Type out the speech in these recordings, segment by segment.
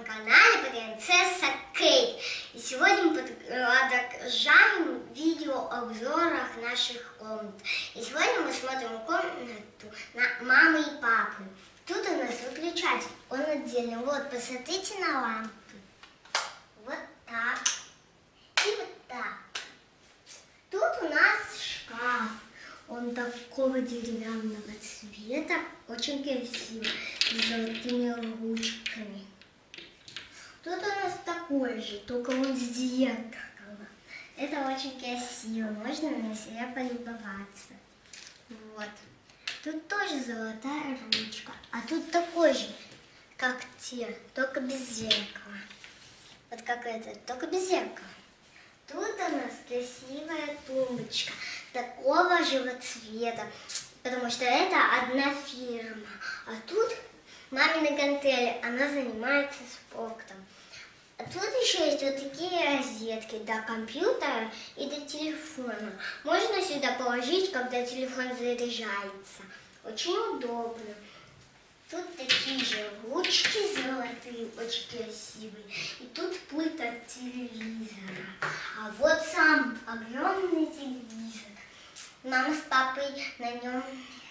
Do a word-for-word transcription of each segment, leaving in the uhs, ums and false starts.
моем канале Принцесса Кейт. И сегодня мы продолжаем видео обзорах наших комнат. И сегодня мы смотрим комнату на мамы и папы. Тут у нас выключатель, он отдельный. Вот, посмотрите на лампы. Вот так и вот так. Тут у нас шкаф. Он такого деревянного цвета, очень красивый, с золотыми ручками. Тут у нас такой же, только он с зеркалом. Это очень красиво, можно на себя полюбоваться. Вот. Тут тоже золотая ручка, а тут такой же, как те, только без зеркала. Вот как этот, только без зеркала. Тут у нас красивая тумбочка такого же цвета, потому что это одна фирма. А тут мамины гантели, она занимается спортом. А тут еще есть вот такие розетки до компьютера и до телефона. Можно сюда положить, когда телефон заряжается. Очень удобно. Тут такие же ручки золотые, очень красивые. И тут пульт от телевизора. А вот сам огромный телевизор. Мама с папой на нем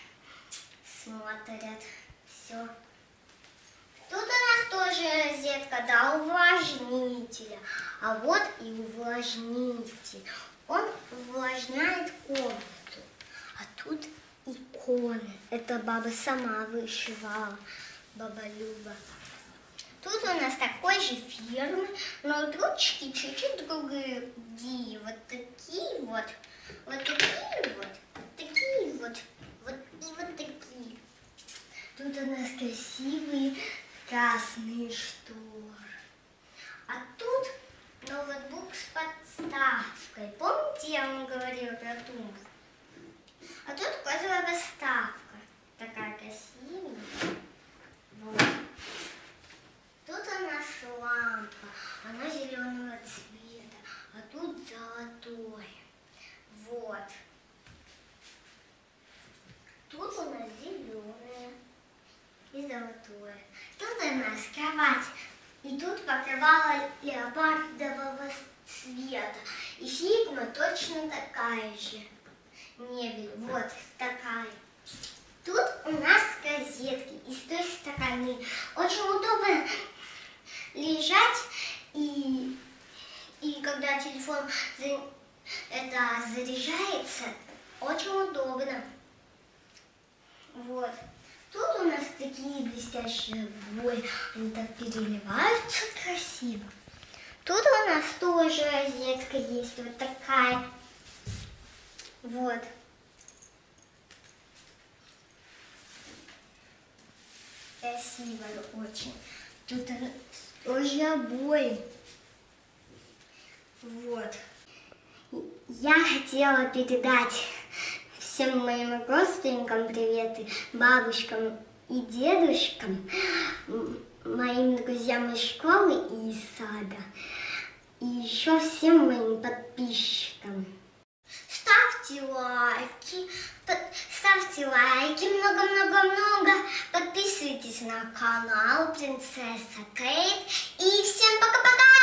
смотрят. Все. Тут у нас тоже розетка до увлажнителя. А вот и увлажнитель. Он увлажняет комнату. А тут иконы. Это баба сама вышивала, баба Люба. Тут у нас такой же фирмы, но ручки чуть-чуть другие. Вот такие вот, вот такие вот, такие вот, вот и вот такие. Тут у нас красивые красные шторы. А тут ноутбук с подставкой. Помните, я вам говорила про тумбу? А тут козовая подставка. Такая красивая. Вот. Тут у нас лампа. Она зеленого цвета. А тут золотой. Вот. Тут у нас зеленое и золотое. Тут у нас кровать. И тут покрывало леопардового цвета. И фигма точно такая же. Мебель, вот такая. Тут у нас розетки и с той стороны. Очень удобно лежать, и, и когда телефон за, это заряжается, очень удобно. Вот. Тут у нас такие блестящие обои, они так переливаются красиво. Тут у нас тоже розетка есть, вот такая. Вот. Красиво очень. Тут тоже обои. Вот. Я хотела передать всем моим родственникам приветы, бабушкам и дедушкам, моим друзьям из школы и из сада. И еще всем моим подписчикам. Ставьте лайки, ставьте лайки, много-много-много. Подписывайтесь на канал Принцесса Кейт. И всем пока-пока!